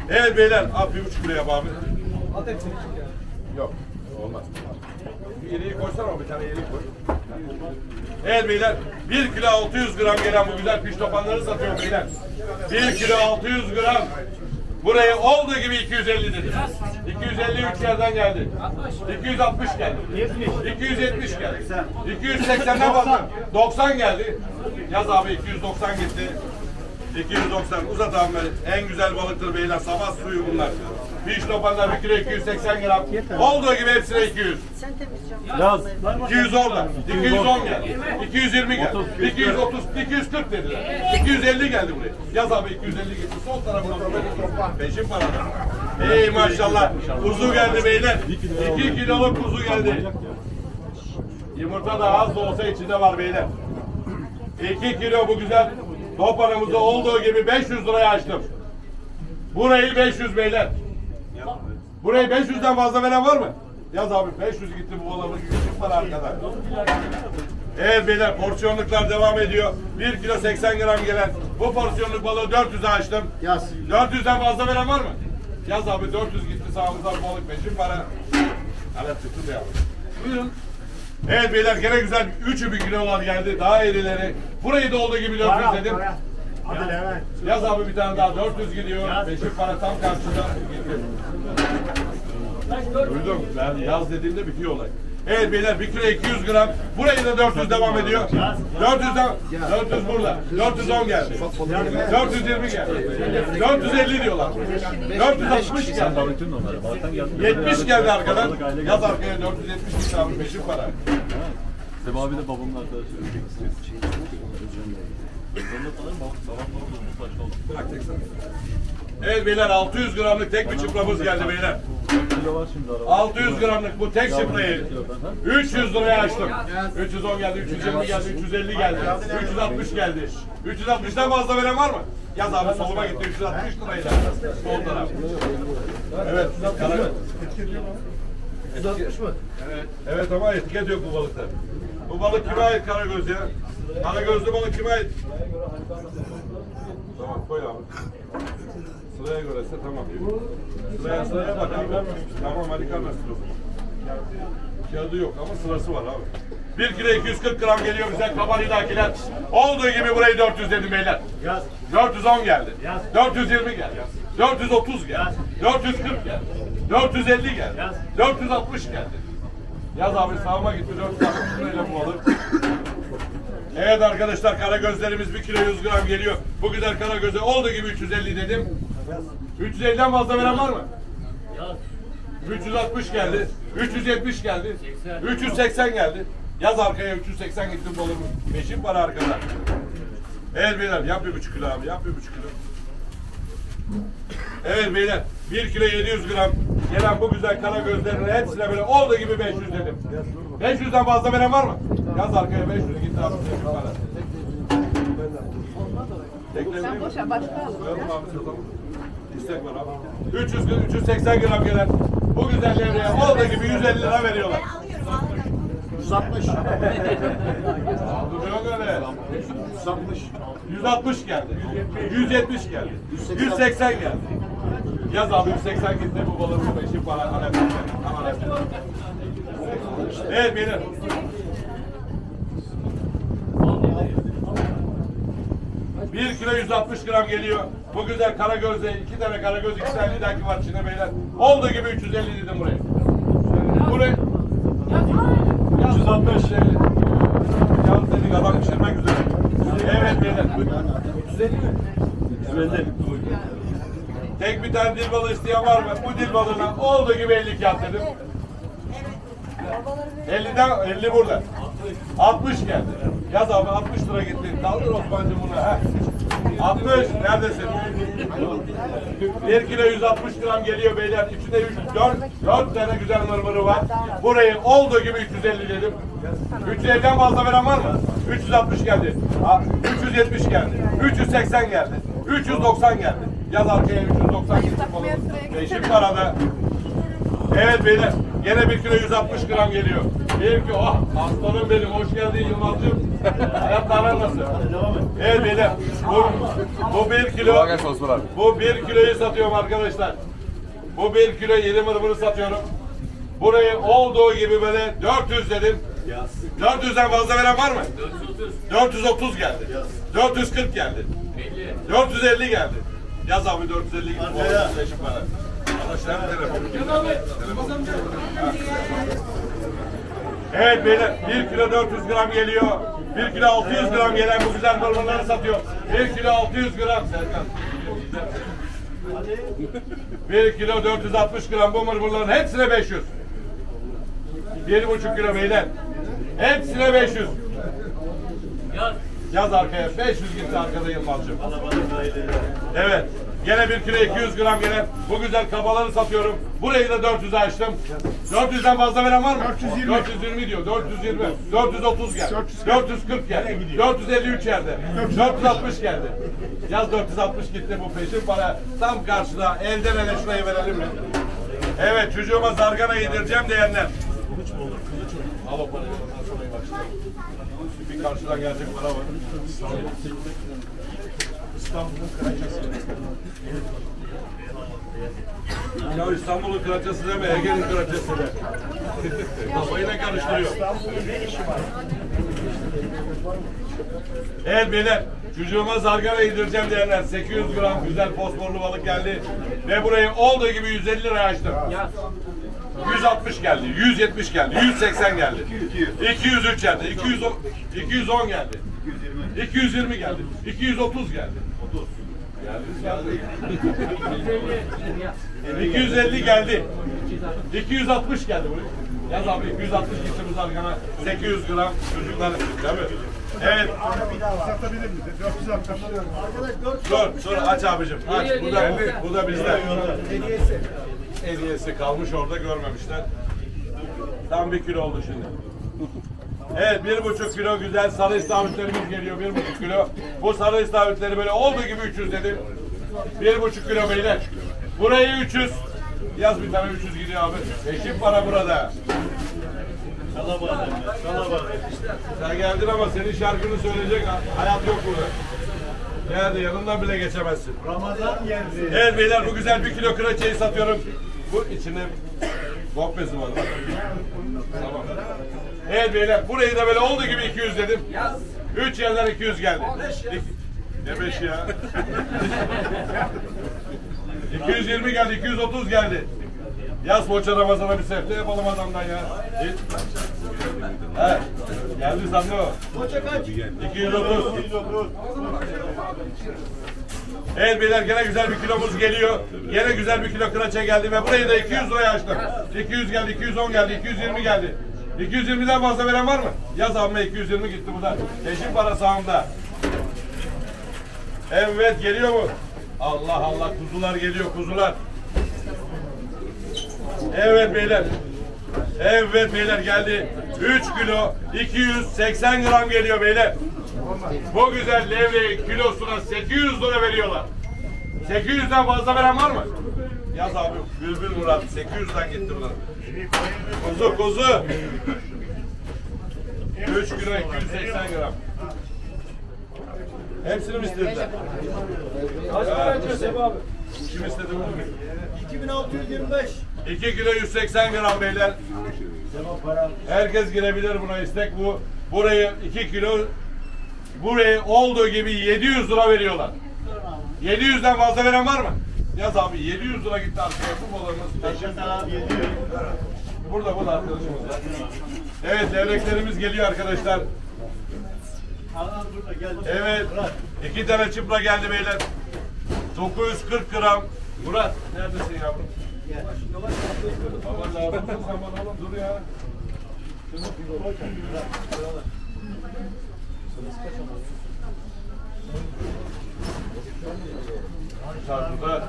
Evet beyler, al 1,5 kilo yap abi. Yok, olmaz. Bir yeleği koysana ama bir tane yeleği koy. Evet beyler, 1 kilo 600 gram gelen bu güzel piş topanları satıyor beyler. 1 kilo 600 gram. Buraya olduğu gibi 250 dedi. 253 yerden geldi. 260 geldi. 270 geldi. 280'den fazla. 90 geldi. Yaz abi 290 gitti. 290 uzat abi. En güzel balıktır beyler. Sabah suyu bunlar. Piş topanlar 1 kilo 280 gram. Olduğu gibi hepsine 200. Yaz. 200 orada. 210 geldi. 220 geldi. 230, 240 dediler. 250 geldi buraya. Yaz abi 250 gitti. Sol tarafına peşin parada. Ey maşallah. Kuzu geldi beyler. 2 kiloluk kuzu geldi. Yumurta da az da olsa içinde var beyler. 2 kilo bu güzel topanımızda olduğu gibi 500 liraya açtım. Burayı 500 beyler. Burayı 500'den fazla veren var mı? Yaz abi 500 gitti bu balığın var arkada. Evet beyler porsiyonluklar devam ediyor. 1 kilo 80 gram gelen bu porsiyonluk balığı 400'e açtım. Yaz. 400'den fazla veren var mı? Yaz abi 400 gitti sağımızda balık peşin para. Hala çıktı da yaptı. Buyurun. Evet beyler gene güzel 3'ü 1 kilolar geldi. Daha erileri. Burayı da olduğu gibi 400 dedim. Yaz abi bir tane daha 400 gidiyor. Peşin para tam karşıda. Duydum. Ben yaz dediğimde bitiyor olay. Evet beyler 1 kilo 200 gram. Burayı da 400 devam ediyor. 400 burada. 410 geldi. 420 geldi. 450 diyorlar. 460 geldi. 70 geldi arkadan. Yaz arkaya 470 hesabı peşin para. Sebebi abi de babamın arkadaşı. Evet beyler 600 gramlık tek bir çıpramız geldi beyler. 600 gramlık bu tek çıprayı 300 liraya açtım. 310 geldi, 320 geldi, 350 geldi, 360 geldi. 360'dan fazla veren var mı? Yaz abi soluma gitti 360 lirayla. Sol taraf. Evet. 360 mı? Evet ama etiket yok bu balıkta. Bu balık kime ait Karagöz ya? Karagözlü balık kime ait? Tamam koy abi. Sıraya görese tamam. Sıraya bak abi. Tamam hadi karnasın. Kağıdı yok ama sırası var abi. 1 kilo 240 gram geliyor bize kabaridakiler. Olduğu gibi burayı 400 dedim beyler. 410 geldi. 420 geldi. 430 geldi. 440 geldi. 450 geldi. 460 geldi. Yaz abi sağıma gitti 460 lirayla bu balık. Evet arkadaşlar karagözlerimiz 1 kilo 100 gram geliyor. Bu güzel karagöze olduğu gibi 350 dedim. 350'den fazla veren var mı? 360 geldi. 370 geldi. 380 geldi. Yaz arkaya 380 gitti bu balığın. Peşin para arkada. Evet beyler yap 1,5 kilo abi yap 1,5 kilo. Evet beyler 1 kilo 700 gram gelen bu güzel karagözlerin hepsine böyle olduğu gibi 500 dedim. 500'den fazla veren var mı? Yaz arkaya 500 gitti abi. Sen boşa başka al. İstek var abi. 380 gram gelen bu güzel levreye olduğu gibi 150 lira veriyorlar. 160. Duruyor öyle. 160 geldi. 170 geldi. 180 geldi. Yaz abi 180 gitti bu balığın peşin para. Evet beyler. Bir kilo 160 gram geliyor. Bu güzel karagözde 2 tane karagöz 2 tane lidaki var içinde beyler. Olduğu gibi 350 dedim buraya. Buraya 360 yalnız dedik adam pişirmek üzere. Evet beyler. 350 mi? 350. Tek bir tane dil balığı isteyen var mı? Bu dil balığına olduğu gibi 50 kağıt dedim. 50'den 50 burada. 60 geldi. Yaz abi 60 lira gitti. Kaldır Osman'cığım bunu. Heh. 60 neredesin? 1 kilo 160 gram geliyor beyler. İçinde 4 tane güzel mırmırı var. Burayı olduğu gibi 350 dedim. 350'den fazla veren var mı? 360 geldi. 370 geldi. 380 geldi. 390 geldi. Yaz arkaya 390 gitti. Peşin parada. Evet beyler. Gene 1 kilo 160 gram geliyor. Benimki oh aslanım benim. Hoş geldin Yılmaz'cığım. Hayatlar nasıl? Evet beyler. Bu 1 kilo. Bu 1 kiloyu satıyorum arkadaşlar. Bu 1 kilo yeni mırmırı satıyorum. Burayı olduğu gibi böyle 400 dedim. 400'den fazla veren var mı? 430 geldi. 440 geldi. 450 geldi. Yaz abi 450 gitti. Evet beyler 1 kilo 400 gram geliyor. 1 kilo 600 gram gelen bu güzel mırmırları satıyor. 1 kilo 600 gram Serkan. 1 kilo 460 gram bu mırmırların hepsine 500. 1,5 kilo beyler. Hepsine 500. Yaz arkaya. 500 gitti arkada Yılmaz'cığım. Evet. Gene 1 kilo 200 gram gelen bu güzel kabaları satıyorum. Burayı da 400'e açtım. 400'den fazla veren var mı? 420 diyor. 420. 430 geldi. 440 geldi. 453 geldi. 460 geldi. Yaz 460 gitti bu peşin para. Tam karşıda elden ele şurayı verelim mi? Evet çocuğuma zargana yedireceğim diyenler. Al o parayı. Bir karşıdan gelecek para var. İstanbul'un kraliçesi. Ya İstanbul'un kraliçesi deme, Ege'nin kraliçesi de. Kafayı ne karıştırıyor? Evet beyler, çocuğuma zargana yedireceğim diyenler 800 gram güzel fosforlu balık geldi. Ve burayı olduğu gibi 150 liraya açtım. 160 geldi, 170 geldi, 180 geldi, 203 geldi, 210 geldi, 220 geldi, 230 geldi. 250 geldi. 260 geldi buraya. Yaz abi 260 gitti bu zargana. 800 gram çocuklar. Değil mi? Evet. Satabilir misin? 460. Dur aç abicim. Aç. Bu da bizden. Hediyesi kalmış orada görmemişler. Tam 1 kilo oldu şimdi. Evet 1,5 kilo güzel sarı istavritlerimiz geliyor 1,5 kilo. Bu sarı istavritleri böyle olduğu gibi 300 dedim. 1,5 kilo beyler. Burayı 300. Yaz bir tane 300 gidiyor abi. Eşim para burada. Sen geldin ama senin şarkını söyleyecek hayat yok burada. Geldi yanından bile geçemezsin. Ramazan geldi. Evet beyler bu güzel 1 kilo kıraçeyi satıyorum. Bu içine bok bezi var. Tamam. Evet beyler burayı da böyle olduğu gibi 200 dedim. 3 yerden 200 geldi. Ne 5 ya? 220 geldi, 230 geldi. Yaz Foça Ramazan'a bir sefte yapalım adamdan ya. Evet. Geldi sandı o. Koça kaç? 230. Evet beyler gene güzel bir kilomuz geliyor. Gene güzel bir kilo kıraça geldi ve burayı da 200 liraya açtım. 200 geldi, 210 geldi, 220 geldi. 220'den fazla veren var mı? Yaz abime 220 gitti bu da. Eşim para sağımda. Evet geliyor mu? Allah Allah kuzular geliyor kuzular. Evet beyler. Evet beyler geldi. 3 kilo 280 gram geliyor beyler. Bu güzel levreyi kilosuna 800 lira veriyorlar. 800'den fazla veren var mı? Yaz abi Bülbül Murat 800'den gitti bunlar. Kuzu. 3 kilo 280 gram. Hepsini mi istediler? Kaç para ediyorsun abi? Kim istedi bunu? 2625. 2 kilo 180 gram beyler. Herkes girebilir buna istek bu. Burayı 2 kilo burayı olduğu gibi 700 lira veriyorlar. 700'den fazla veren var mı? Yaz abi 700 lira gitti arkadaşım olanımız. Burada arkadaşımız var. Evet levreklerimiz geliyor arkadaşlar. Evet 2 tane çıpra geldi beyler. 940 gram. Murat neredesin yavrum? Aman lazım sen bana oğlum dur ya. Şarkıda.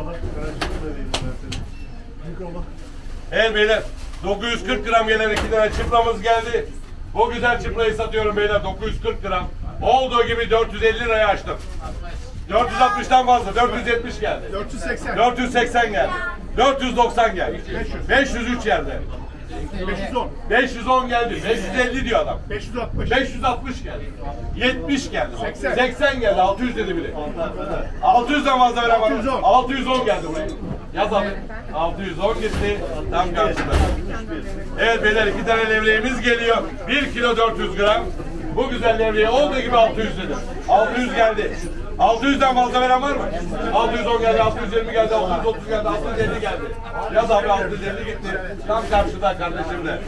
Evet beyler 940 gram gelen 2 tane çıpramız geldi. Bu güzel çıprayı satıyorum beyler 940 gram. Olduğu gibi 450 liraya açtım. 460'tan fazla 470 geldi. 480. 480 geldi. 490 geldi. 503 yerde. 510. 510 geldi. 550 diyor adam. 560. 560 geldi. 70 geldi. 80. 80 geldi. 600 dedi bile. 600'den fazla veren var. 610. 610 geldi buraya. Yaz abi. 610 gitti. Tam karşıda. Evet beyler 2 tane levreğimiz geliyor. 1 kilo 400 gram. Bu güzel levreği olduğu gibi 600 dedi. 600 geldi. 600'den fazla veren var mı? 610 geldi, 620 geldi, 630 geldi, 650 geldi. Yaz abi 650 gitti. Tam karşıda kardeşim de.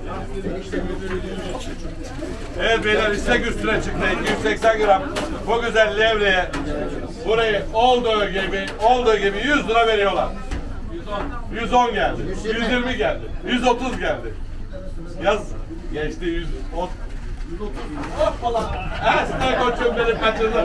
Evet beyler istek üstüne çıktı. 280 gram. Bu güzel levreye burayı olduğu gibi 100 lira veriyorlar. 110 geldi, 120 geldi, 130 geldi. Yaz geçti 130. Hoppala. Esne koçum benim kaçırdım.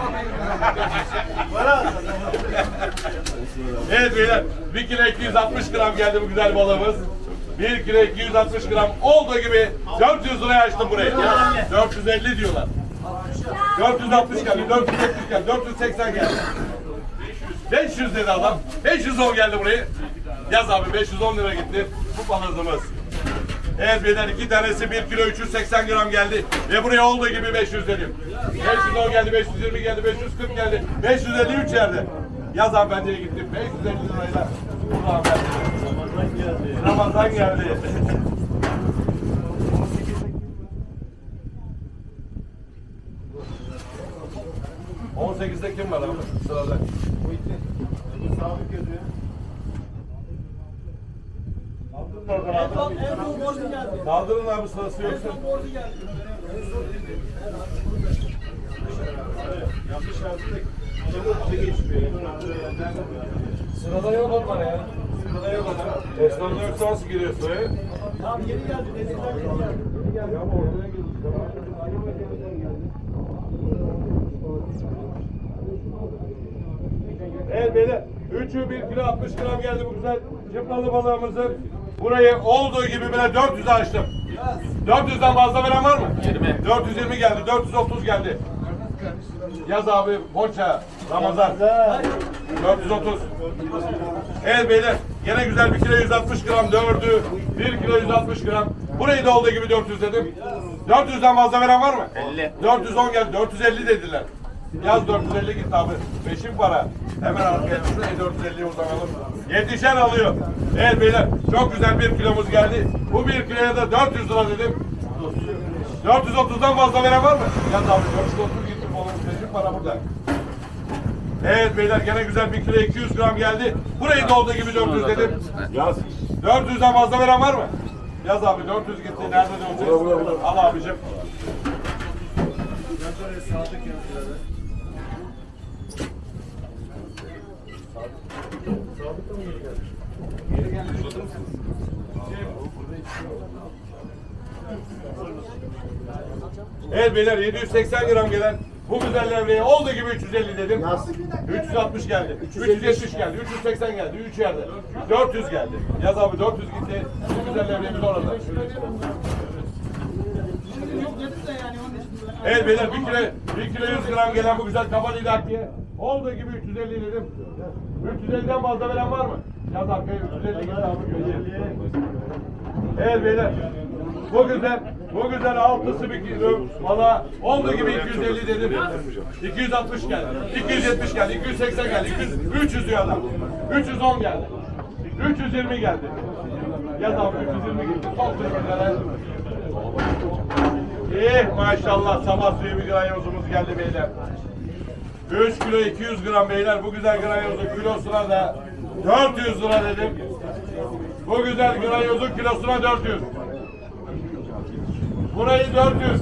Evet beyler 1 kilo 260 gram geldi bu güzel balığımız. 1 kilo 260 gram olduğu gibi 400 liraya açtım burayı. 450 diyorlar. 460 geldi, 470 geldi, 480 geldi. 500 dedi adam. 510 geldi buraya. Yaz abi 510 lira gitti. Bu balığımız. Evet beyler 2 tanesi 1 kilo 380 gram geldi. Ve buraya olduğu gibi 500 dedim. 510 geldi, 520 geldi, 540 geldi. 553 yerde. Yaz hanımefendiye gittim. 550 lirayla. Burada hanımefendi. Ramazan geldi. ...18'de kim var abi? Sırada. Sabit gözü. Kaldırın abi sırası yoksa. Sırada yok onlar ya. Sırada yok onlar. Esnafda yoksa nasıl giriyor sıraya? Tamam yeni geldi. Nesilden yeni geldi. Ya ama oraya girdik. Evet beyler. 3'ü 1 kilo 60 gram geldi bu güzel cıplalı balığımızın. Burayı olduğu gibi böyle 400'e açtım. 400'den fazla veren var mı? 20. 420 geldi, 430 geldi. Yaz abi, Boça, Ramazan. 430. Evet beyler, gene güzel 1 kilo 160 gram 4'ü, 1 kilo 160 gram. Burayı da olduğu gibi 400 dedim. 400'den fazla veren var mı? 50. 410 geldi, 450 dediler. Yaz 450 gitti abi. Peşin para. Hemen arkaya şurayı 450'ye uzanalım. 7'şer alıyor. Evet beyler çok güzel 1 kilomuz geldi. Bu 1 kiloya da 400 lira dedim. 430'dan fazla veren var mı? Yaz abi 430 gitti. Peşin para burada. Evet beyler gene güzel 1 kilo 200 gram geldi. Burayı da olduğu gibi 400 dedim. Yaz. 400'den fazla veren var mı? Yaz abi 400 gitti. Nerede döneceğiz? Al abicim. Evet beyler 780 gram gelen bu güzel levreye olduğu gibi 350 dedim. 360 geldi. 370 geldi. 380 geldi. 3 yerde. 400 geldi. Yaz abi 400 gitti. Bu güzel levreyemiz orada. Evet beyler 1 kilo 100 gram gelen bu güzel kaba lidaktiye olduğu gibi 350 dedim. 350'den fazla veren var mı? Yaz arkaya 350 gitti abi köşeye. Evet beyler bu güzel altısı bir kilo valla olduğu gibi 250 dedim. 260 geldi. 270 geldi. 280 geldi. 300 diyor adam. 310 geldi. 320 geldi. Yaz abi 320 gitti. Son sürümlere. Maşallah sabah suyu bir granyozumuz geldi beyler. 3 kilo 200 gram beyler bu güzel granyozun kilosuna da 400 lira dedim. Bu güzel granyozun kilosuna 400. Burayı 400.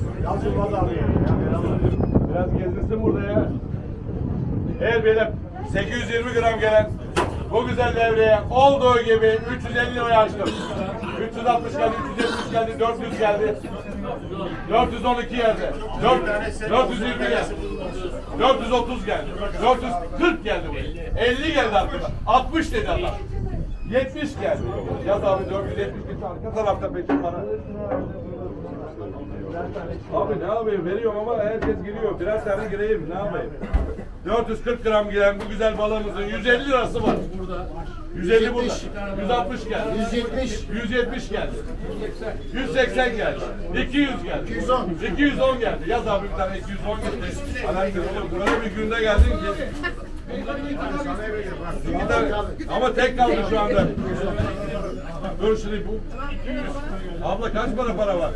Biraz gezdirsin burada ya. Evet beyler 820 gram gelen bu güzel devreye olduğu gibi 350 liraya açtım. 360 geldi, 370 geldi, 400 geldi. 412 yerde. 420 geldi. 430 geldi. 440 geldi buraya. 50 geldi arkadaşlar. 60 dedi adam. 70 geldi. Yaz abi 470 gitti arka tarafta peki para. Abi ne yapayım veriyorum ama herkes giriyor. Birer tane gireyim ne yapayım. 440 gram gelen bu güzel balığımızın 150 lirası var. Burada. 150 burada. 160 geldi. 170 geldi. 180 geldi. 200 geldi. 210 geldi. Yaz abi bir tane 210 gitti. Alakası oğlum böyle bir günde geldin ki. İki tane. Ama tek kaldı şu anda. Dur şunu bu. Abla kaç para var?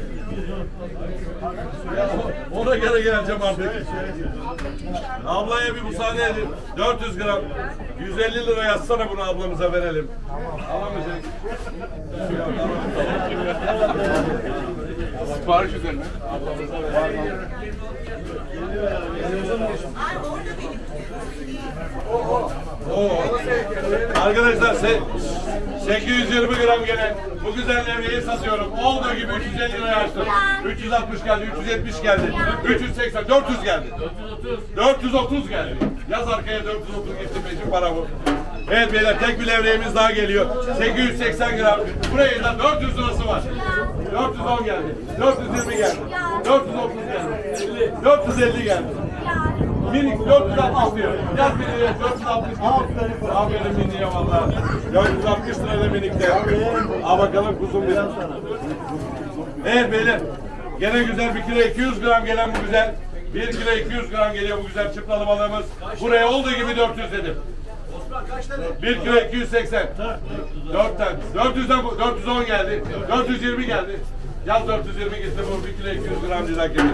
Ya, ona göre geleceğim artık. Ablaya bir müsaade edin. 400 gram. 150 lira yazsana bunu ablamıza verelim. Alamayacak. Sipariş üzerine. Ablamıza verelim. Arkadaşlar 820 gram gelen bu güzel levyeyi satıyorum. Olduğu gibi 350 liraya açtım. 360 geldi, 370 geldi, 380, 400 geldi. 430 geldi. Yaz arkaya 430 gitti peşin para bu. Evet beyler tek bir levreğimiz daha geliyor. 880 gram. Buraya da 400 lirası var. 410 geldi. 420 geldi. 430 geldi. 450 geldi. Minik 460 diyor. Yaz miniye 460. Aferin miniye valla. 460 lira da minikte. Al bakalım kuzum benim. Evet beyler. Gene güzel 1 kilo 200 gram gelen bu güzel. 1 kilo 200 gram geliyor bu güzel çıplalı balığımız. Buraya olduğu gibi 400 dedim. 1 kilo 280. 4 tane. 410 geldi. 420 geldi. Yaz 420 gitti bu 1 kilo 200 gram cizakemiz.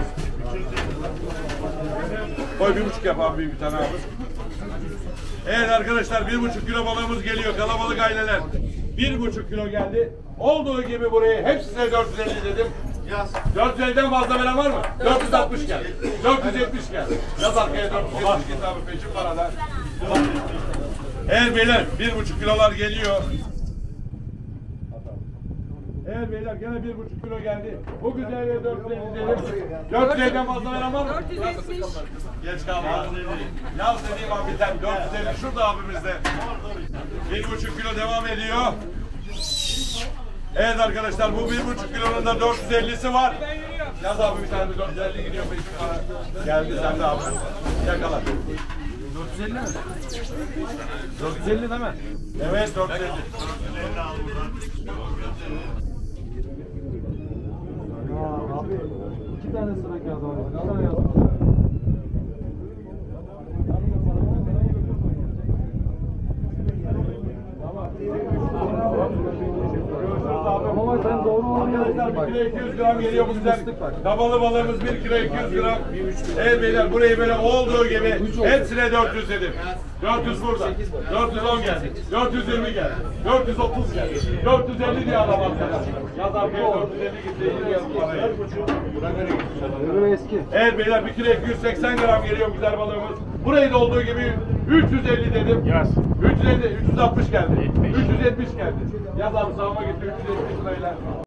Koy 1,5 yap abi bir tane abi. Evet arkadaşlar 1,5 kilo balığımız geliyor. Kalabalık aileler. 1,5 kilo geldi. Olduğu gibi buraya hepsine 450 dedim. 450'den fazla veren var mı? 460 geldi. 470 geldi. Yaz arkaya 470 gitti abi peşin parada. Evet beyler 1,5 kilolar geliyor. Evet beyler gene 1,5 kilo geldi. Bu güzelliğe 450 dedim. 450'den fazla veren var mı? 470. Geç kaldı. Yaz dediğim abi biter. 450 şurada abimizde. 1,5 kilo devam ediyor. Evet arkadaşlar bu 1,5 kilonun da 450'si var. Yaz abi bir tane 450 gidiyor peşin para. Geldi sen de abi. Yakala. 450 mi? 450 değil mi? Evet 450. Abi 2 tane sıra kağıdı var. 2 tane yazdım. Ama sen doğru olanı yazdın bak. 1 kilo 200 gram geliyor bu güzel. Kabalı balığımız 1 kilo 200 gram. Evet beyler burayı böyle olduğu gibi hepsine 400 dedim. 400 burada. 410 geldi. 420 geldi. 430 geldi. 450 diye adam arkadaşlar. Yaz arkaya 450 gitti. İyi yazın parayı. Ürün eski. Evet beyler 1 kilo 280 gram geliyor güzel balığımız. Burayı da olduğu gibi 350 dedim. Yaz. 350, 360 geldi. 370 geldi. Yaz abi sağıma gitti 370 lirayla.